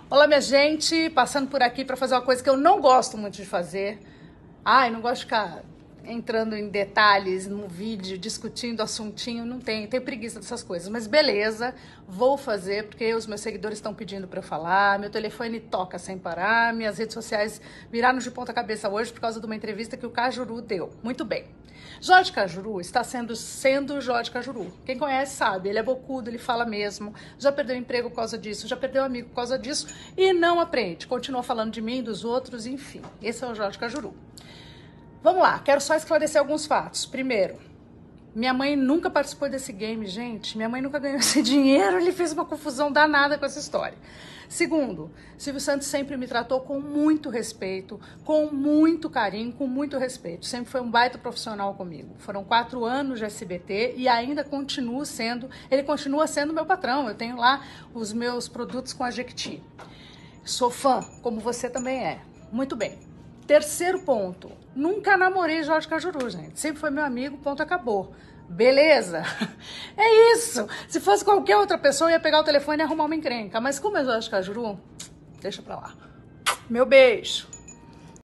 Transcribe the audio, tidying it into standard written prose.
Olá, minha gente, passando por aqui para fazer uma coisa que eu não gosto muito de fazer. Ai, não gosto de ficar entrando em detalhes no vídeo, discutindo assuntinho, não tenho preguiça dessas coisas, mas beleza, vou fazer porque os meus seguidores estão pedindo para eu falar, meu telefone toca sem parar, minhas redes sociais viraram de ponta cabeça hoje por causa de uma entrevista que o Cajuru deu. Muito bem. Jorge Cajuru está sendo Jorge Cajuru. Quem conhece sabe, ele é bocudo, ele fala mesmo, já perdeu emprego por causa disso, já perdeu amigo por causa disso e não aprende, continua falando de mim, dos outros, enfim. Esse é o Jorge Cajuru. Vamos lá, quero só esclarecer alguns fatos. Primeiro, minha mãe nunca participou desse game, gente. Minha mãe nunca ganhou esse dinheiro, ele fez uma confusão danada com essa história. Segundo, Silvio Santos sempre me tratou com muito respeito, com muito carinho, com muito respeito. Sempre foi um baita profissional comigo. Foram 4 anos de SBT e ainda ele continua sendo meu patrão. Eu tenho lá os meus produtos com a Jequiti. Sou fã, como você também é. Muito bem. Terceiro ponto, nunca namorei Jorge Cajuru, gente. Sempre foi meu amigo, ponto, acabou. Beleza? É isso. Se fosse qualquer outra pessoa, eu ia pegar o telefone e arrumar uma encrenca. Mas como é Jorge Cajuru, deixa pra lá. Meu beijo.